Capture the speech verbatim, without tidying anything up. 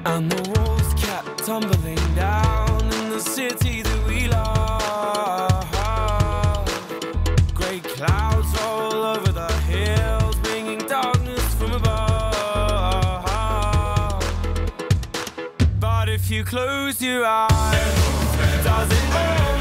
And the walls kept tumbling down in the city that we love. Grey clouds roll over the hills, bringing darkness from above. But if you close your eyes, does it all